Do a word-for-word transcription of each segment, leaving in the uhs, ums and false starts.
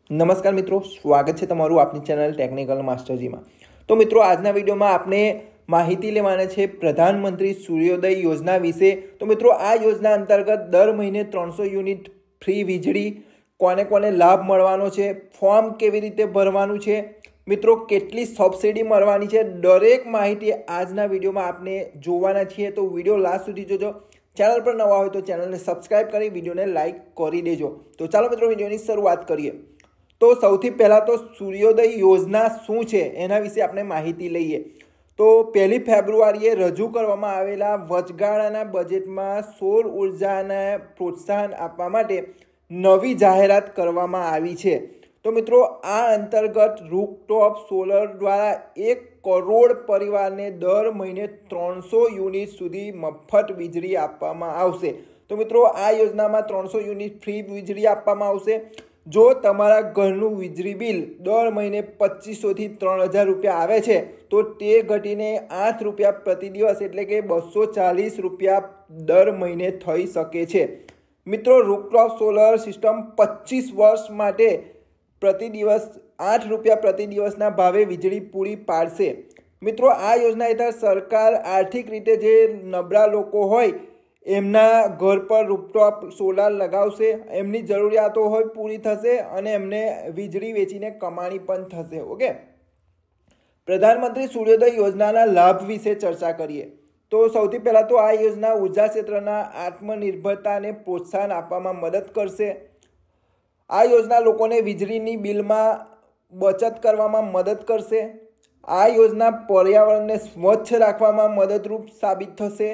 નમસ્કાર મિત્રો, સ્વાગત છે તમારું આપણી ચેનલ ટેકનિકલ માસ્ટરજીમાં। તો મિત્રો, આજના વિડીયોમાં આપણે માહિતી લેવાના છે પ્રધાનમંત્રી સૂર્યોદય યોજના વિશે। તો મિત્રો, આ યોજના અંતર્ગત દર મહિને ત્રણસો યુનિટ ફ્રી વીજળી કોને કોને લાભ મળવાનો છે, ફોર્મ કેવી રીતે ભરવાનું છે, મિત્રો કેટલી સબસિડી મળવાની છે, દરેક માહિતી આજના વિડીયોમાં આપણે જોવાના છીએ। તો વિડીયો લાસ્ટ સુધી જોજો। ચેનલ પર નવા હોય તો ચેનલને સબસ્ક્રાઇબ કરી વિડીયોને લાઇક કરી દેજો। તો ચાલો મિત્રો, વિડીયોની શરૂઆત કરીએ। તો સૌથી પહેલાં તો સૂર્યોદય યોજના શું છે એના વિશે આપણે માહિતી લઈએ। તો પહેલી ફેબ્રુઆરીએ રજૂ કરવામાં આવેલા વચગાળાના બજેટમાં સૌર ઉર્જાને પ્રોત્સાહન આપવા માટે નવી જાહેરાત કરવામાં આવી છે। તો મિત્રો, આ અંતર્ગત રૂફટોપ સોલર દ્વારા એક કરોડ પરિવારને દર મહિને ત્રણસો યુનિટ સુધી મફત વીજળી આપવામાં આવશે। તો મિત્રો, આ યોજનામાં ત્રણસો યુનિટ ફ્રી વીજળી આપવામાં આવશે। જો તમારા ઘરનું વીજળી બિલ દર મહિને પચીસોથી ત્રણ હજાર રૂપિયા આવે છે તો તે ઘટીને આઠ રૂપિયા પ્રતિ દિવસ એટલે કે બસો ચાલીસ રૂપિયા દર મહિને થઈ શકે છે। મિત્રો, રૂફટોપ સોલર સિસ્ટમ પચીસ વર્ષ માટે પ્રતિ દિવસ આઠ રૂપિયા પ્રતિ દિવસના ભાવે વીજળી પૂરી પાડશે। મિત્રો, આ યોજના હેઠળ સરકાર આર્થિક રીતે જે નબળા લોકો હોય એમના ઘર પર રૂફટોપ સોલાર લગાવશે, એમની જરૂરિયાતો હોય પૂરી થશે અને એમને વીજળી વેચીને કમાણી પણ થશે। ઓકે, પ્રધાનમંત્રી સૂર્યોદય યોજનાના લાભ વિશે ચર્ચા કરીએ। તો સૌથી પહેલાં તો આ યોજના ઉર્જા ક્ષેત્રના આત્મનિર્ભરતાને પ્રોત્સાહન આપવામાં મદદ કરશે। આ યોજના લોકોને વીજળીની બિલમાં બચત કરવામાં મદદ કરશે। આ યોજના પર્યાવરણને સ્વચ્છ રાખવામાં મદદરૂપ સાબિત થશે।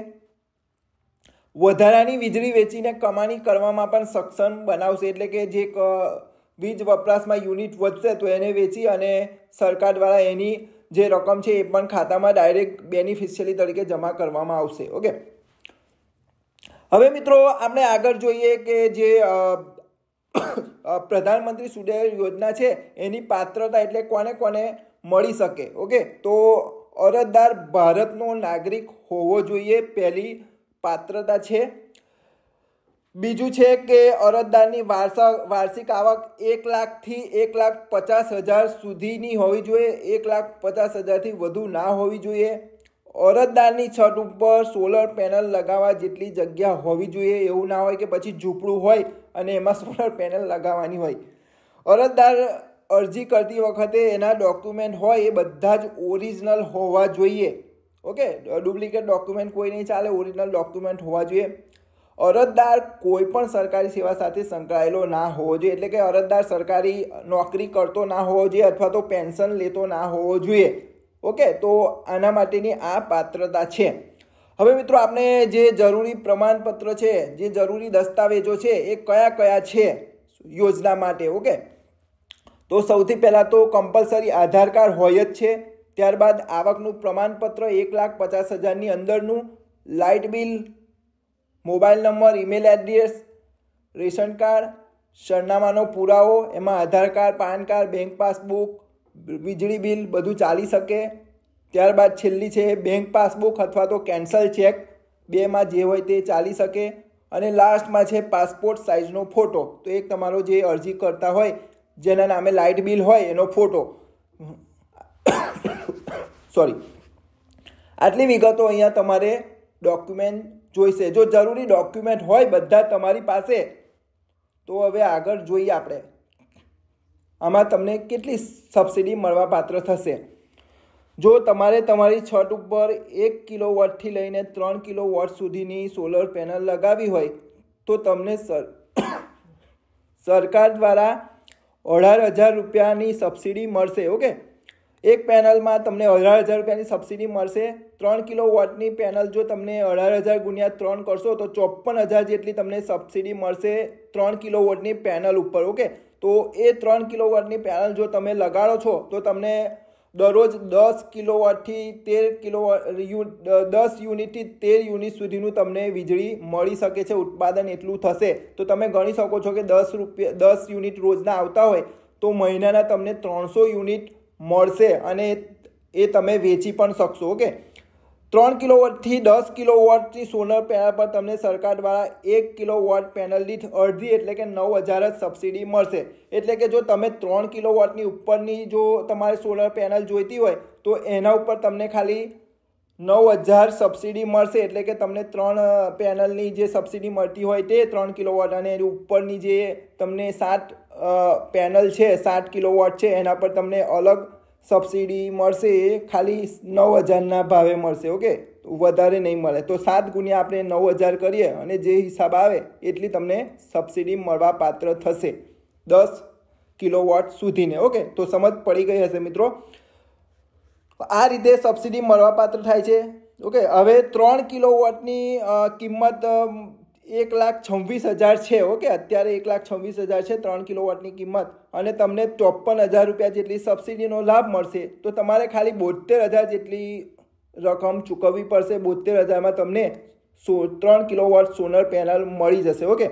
વધારાની વીજળી વેચીને કમાણી કરવામાં પણ સક્ષમ બનાવશે, એટલે કે જે વીજ વપરાશમાં યુનિટ વધશે તો એને વેચી અને સરકાર દ્વારા એની જે રકમ છે એ પણ ખાતામાં ડાયરેક્ટ બેનિફિશિયરી તરીકે જમા કરવામાં આવશે। ઓકે, હવે મિત્રો આપણે આગળ જોઈએ કે જે પ્રધાનમંત્રી સૂર્યોદય યોજના છે એની પાત્રતા એટલે કોને કોને મળી શકે। ઓકે, તો અરજદાર ભારતનો નાગરિક હોવો જોઈએ, પહેલી પાત્રતા છે। બીજું છે કે અરજદારની વાર્ષા વાર્ષિક આવક એક લાખથી એક લાખ પચાસ હજાર સુધીની હોવી જોઈએ, એક લાખ પચાસ હજારથી વધુ ના હોવી જોઈએ। અરજદારની છત ઉપર સોલર પેનલ લગાવવા જેટલી જગ્યા હોવી જોઈએ, એવું ના હોય કે પછી ઝૂંપડું હોય અને એમાં સોલર પેનલ લગાવવાની હોય। અરજદાર અરજી કરતી વખતે એના ડોક્યુમેન્ટ હોય એ બધા જ ઓરિજિનલ હોવા જોઈએ। ઓકે, ડુપ્લિકેટ ડોક્યુમેન્ટ કોઈ નહીં ચાલે, ઓરિજિનલ ડોક્યુમેન્ટ હોવા જોઈએ। અરજદાર કોઈ પણ સરકારી સેવા સાથે સંકળાયેલો ના હોવો જોઈએ, એટલે કે અરજદાર સરકારી નોકરી કરતો ના હોવો જોઈએ અથવા તો પેન્શન લેતો ના હોવો જોઈએ। ઓકે, તો આના માટેની આ પાત્રતા છે। હવે મિત્રો, આપણે જે જરૂરી પ્રમાણપત્ર છે, જે જરૂરી દસ્તાવેજો છે એ કયા કયા છે યોજના માટે। ઓકે, તો સૌથી પહેલાં તો કમ્પલસરી આધાર કાર્ડ હોય જ છે, ત્યારબાદ આવકનું પ્રમાણપત્ર એક લાખ પચાસ હજારની અંદરનું, light bill, mobile number, email address, ration card, સરનામાનો પુરાવો, એમાં Aadhaar card, PAN card, bank passbook, વીજળી બિલ બધું ચાલી શકે। ત્યારબાદ છેલ્લી છે બેંક પાસબુક અથવા તો કેન્સલ ચેક, બેમાં જે હોય તે ચાલી શકે। અને લાસ્ટમાં છે પાસપોર્ટ સાઇઝનો ફોટો, તો એક તમારો જે અરજી કરતા હોય જેના નામે લાઇટ બિલ હોય એનો ફોટો, સોરી, આટલી વિગતો અહીંયા તમારે ડોક્યુમેન્ટ જોઈશે। જો જરૂરી ડોક્યુમેન્ટ હોય બધા તમારી પાસે તો હવે આગળ જોઈએ આપણે આમાં તમને કેટલી સબસિડી મળવા પાત્ર થશે। જો તમારે તમારી છત ઉપર એક કિલો વોટથી લઈને ત્રણ કિલો વોટ સુધીની સોલર પેનલ લગાવી હોય તો તમને સર સરકાર દ્વારા અઢાર હજાર રૂપિયાની સબસિડી મળશે। ઓકે, એક પેનલમાં તમને અઢાર હજાર રૂપિયાની સબસિડી મળશે। ત્રણ કિલો વોટની પેનલ જો તમને અઢાર હજાર ગુણ્યા ત્રણ કરશો તો ચોપન હજાર જેટલી તમને સબસિડી મળશે ત્રણ કિલો વોટની પેનલ ઉપર। ઓકે, તો એ ત્રણ કિલો વોટની પેનલ જો તમે લગાડો છો તો તમને દરરોજ દસ કિલો વોટથી તેર કિલો દસ યુનિટથી તેર યુનિટ સુધીનું તમને વીજળી મળી શકે છે, ઉત્પાદન એટલું થશે। તો તમે ગણી શકો છો કે દસ રૂપિયા દસ યુનિટ રોજના આવતા હોય તો મહિનાના તમને ત્રણસો યુનિટ મળશે અને એ તમે વેચી પણ શકશો। ઓકે, ત્રણ કિલોવોટથી દસ કિલોવોટની સોલર પેનલ પર તમને સરકાર દ્વારા એક કિલોવોટ પેનલ દીઠ અડધી એટલે કે નવ હજાર જ સબસિડી મળશે. એટલે કે જો તમે ત્રણ કિલોવોટની ઉપરની જો તમારે સોલર પેનલ જોઈતી હોય તો એના ઉપર તમને ખાલી નવ હજાર સબસિડી મળશે. એટલે કે તમને ત્રણ પેનલની જે સબસિડી મળતી હોય તે ત્રણ કિલોવોટ અને એની ઉપરની જે તમને સાત પેનલ છે સાત કિલોવોટ છે એના પર તમને અલગ સબસિડી મળશે. એ ખાલી નવ હજારના ભાવે મળશે. ઓકે, વધારે નહીં મળે. તો સાત ગુણ્યા આપણે નવ હજાર કરીએ અને જે હિસાબ આવે એટલી તમને સબસિડી મળવા પાત્ર થશે દસ કિલોવોટ સુધીને. ઓકે, તો સમજ પડી ગઈ હશે મિત્રો. આ રીતે સબસિડી મળવા પાત્ર થાય છે. ઓકે, હવે ત્રણ કિલોવોટની કિંમત એક લાખ છવ્વીસ હજાર છે. ઓકે, અત્યારે એક લાખ છવ્વીસ હજાર છે ત્રણ કિલોવોટની કિંમત અને તમને ચોપન હજાર રૂપિયા જેટલી સબસિડીનો લાભ મળશે. તો તમારે ખાલી બોતેર હજાર જેટલી રકમ ચૂકવવી પડશે. બોતેર હજારમાં તમને સો ત્રણ કિલોવોટ સોલર પેનલ મળી જશે. ઓકે,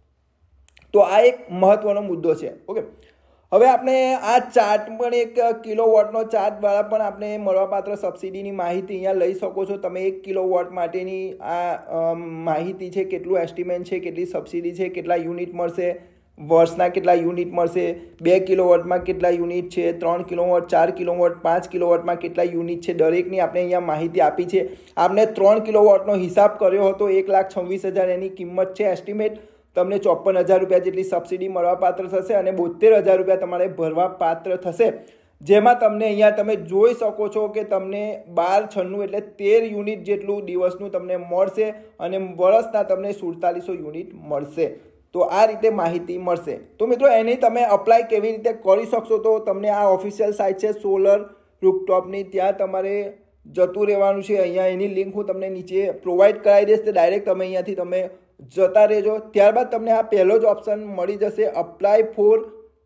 તો આ એક મહત્વનો મુદ્દો છે. ઓકે, હવે આપણે આ ચાર્ટ પણ એક કિલોવોટનો ચાર્ટ દ્વારા પણ આપણે મળવાપાત્ર સબસિડીની માહિતી અહીંયા લઈ શકો છો. તમે એક કિલોવોટ માટેની આ માહિતી છે, કેટલું એસ્ટિમેટ છે, કેટલી સબસિડી છે, કેટલા યુનિટ મળશે, વર્ષના કેટલા યુનિટ મળશે, બે કિલોવોટમાં કેટલા યુનિટ છે, ત્રણ કિલોવોટ, ચાર કિલોવોટ, પાંચ કિલોવોટમાં કેટલા યુનિટ છે, દરેકની આપણે અહીંયા માહિતી આપી છે. આપણે ત્રણ કિલોવોટનો હિસાબ કર્યો હતો, એક લાખ છવ્વીસ હજાર એની કિંમત છે એસ્ટિમેટ. તમને ચોપન હજાર રૂપિયા જેટલી સબસિડી મળવા પાત્ર થશે અને બોતેર હજાર રૂપિયા તમારે ભરવા પાત્ર થશે. જેમાં તમને અહીંયા તમે જોઈ શકો છો કે તમને બાર છન્નું એટલે તેર યુનિટ જેટલું દિવસનું તમને મળશે અને વર્ષના તમને સુડતાલીસો યુનિટ મળશે. તો આ રીતે માહિતી મળશે. તો મિત્રો એની તમે અપ્લાય કેવી રીતે કરી શકશો? તો તમને આ ઓફિશિયલ સાઇટ છે સોલર રૂફટોપની, ત્યાં તમારે જતું રહેવાનું છે. અહીંયા એની લિંક હું તમને નીચે પ્રોવાઈડ કરાવી દઈશ. ડાયરેક્ટ તમે અહીંયાથી તમે જતા રહેજો. ત્યારબાદ તમને આ પહેલો જ ઓપ્શન મળી જશે, apply for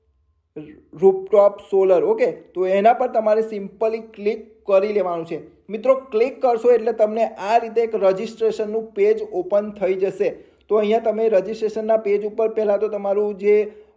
rooftop solar. Okay, તો એના પર તમારે સિમ્પલી ક્લિક કરી લેવાનું છે. મિત્રો ક્લિક કરશો એટલે તમને આ રીતે એક રજિસ્ટ્રેશનનું પેજ ઓપન થઈ જશે. તો અહીંયા તમે રજિસ્ટ્રેશનના પેજ ઉપર પહેલાં તો તમારું જે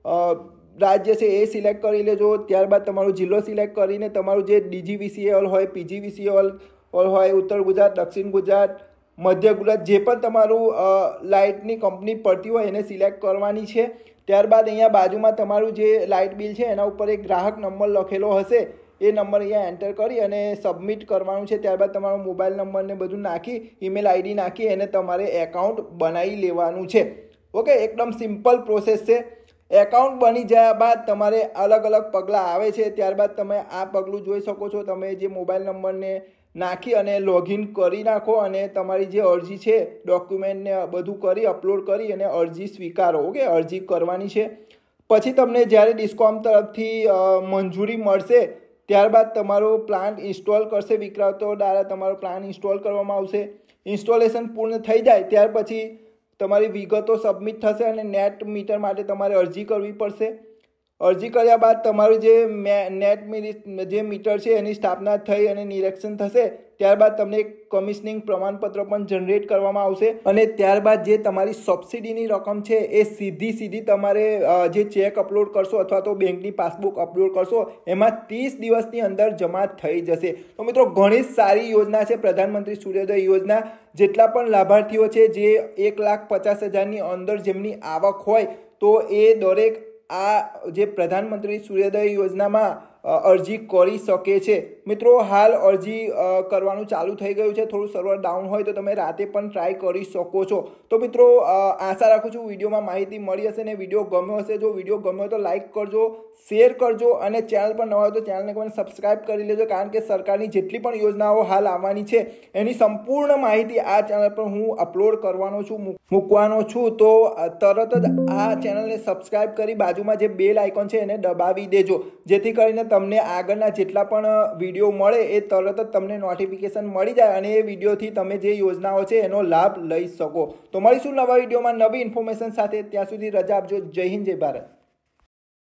રાજ્ય છે એ સિલેક્ટ કરી લેજો. ત્યારબાદ તમારો જિલ્લો સિલેક્ટ કરીને તમારું જે ડીજીવીસીએલ હોય, પીજીવીસીએલ હોય, ઉત્તર ગુજરાત, દક્ષિણ ગુજરાત, મધ્ય ગુજરાત, જે પણ તમારું લાઇટની કંપની પડતી હોય એને સિલેક્ટ કરવાની છે. ત્યારબાદ અહીંયા બાજુમાં તમારું જે લાઇટ બિલ છે એના ઉપર એક ગ્રાહક નંબર લખેલો હશે, એ નંબર અહીંયા એન્ટર કરી અને સબમિટ કરવાનું છે. ત્યારબાદ તમારો મોબાઈલ નંબરને બધું નાખી, ઈમેલ આઈડી નાખી એને તમારે એકાઉન્ટ બનાવી લેવાનું છે. ઓકે, એકદમ સિમ્પલ પ્રોસેસ છે. એકાઉન્ટ બની ગયા બાદ તમારે અલગ અલગ પગલાં આવે છે. ત્યારબાદ તમે આ પગલું જોઈ શકો છો. તમે જે મોબાઈલ નંબરને નાખી અને લોગિન કરી નાખો અને તમારી જે અરજી છે ડોક્યુમેન્ટને બધું કરી અપલોડ કરી અને અરજી સ્વીકારો. ઓકે, અરજી કરવાની છે. પછી તમને જ્યારે ડિસ્કોમ તરફથી મંજૂરી મળશે ત્યારબાદ તમારો પ્લાન્ટ ઇન્સ્ટોલ કરશે. વિક્રેતાઓ દ્વારા તમારો પ્લાન ઇન્સ્ટોલ કરવામાં આવશે. ઇન્સ્ટોલેશન પૂર્ણ થઈ જાય ત્યાર પછી તમારી વિગતો સબમિટ થશે અને નેટ મીટર માટે તમારે અરજી કરવી પડશે. અરજી કર્યા બાદ તમારું જે નેટ જે મીટર છે એની સ્થાપના થઈ અને નિરીક્ષણ થશે. ત્યારબાદ તમને એક કમિશનિંગ પ્રમાણપત્ર પણ જનરેટ કરવામાં આવશે અને ત્યારબાદ જે તમારી સબસિડીની રકમ છે એ સીધી સીધી તમારે જે ચેક અપલોડ કરશો અથવા તો બેંકની પાસબુક અપલોડ કરશો એમાં ત્રીસ દિવસની અંદર જમા થઈ જશે. તો મિત્રો ઘણી સારી યોજના છે પ્રધાનમંત્રી સૂર્યોદય યોજના. જેટલા પણ લાભાર્થીઓ છે જે એક લાખ પચાસ હજારની અંદર જેમની આવક હોય તો એ દરેક આ જે પ્રધાનમંત્રી સૂર્યોદય યોજનામાં અરજી કરી શકે છે. મિત્રો હાલ અરજી કરવાનું ચાલુ થઈ ગયું છે. થોડું સર્વર ડાઉન હોય તો તમે રાતે પણ ટ્રાય કરી શકો છો. તો મિત્રો આશા રાખું છું વિડીયોમાં માહિતી મળી હશે ને વિડીયો ગમ્યો હશે. જો વિડીયો ગમ્યો તો લાઇક કરજો, શેર કરજો અને ચેનલ પર નવા હોય તો ચેનલને પણ સબસ્ક્રાઇબ કરી લેજો. કારણ કે સરકારની જેટલી પણ યોજનાઓ હાલ આવવાની છે એની સંપૂર્ણ માહિતી આ ચેનલ પર હું અપલોડ કરવાનો છું, મૂકવાનો છું. તો તરત જ આ ચેનલને સબસ્ક્રાઇબ કરી બાજુમાં જે બેલ આઇકોન છે એને દબાવી દેજો, જેથી કરીને તમને આગળના જેટલા પણ વિડીયો મળે એ તરત જ તમને નોટિફિકેશન મળી જાય અને એ વિડીયોથી તમે જે યોજનાઓ છે એનો લાભ લઈ શકો. તો મળીશું નવા વિડીયોમાં નવી ઇન્ફોર્મેશન સાથે. ત્યાં સુધી રજા આપજો. જય હિન્દ, જય ભારત.